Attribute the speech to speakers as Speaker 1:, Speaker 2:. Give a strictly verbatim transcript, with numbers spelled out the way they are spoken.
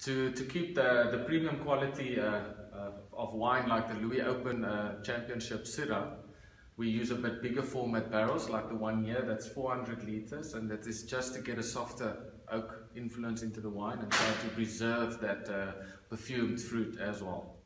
Speaker 1: To, to keep the, the premium quality uh, uh, of wine like the Louis Open uh, Championship Syrah, we use a bit bigger format barrels like the one here, that's four hundred liters, and that is just to get a softer oak influence into the wine and try to preserve that uh, perfumed fruit as well.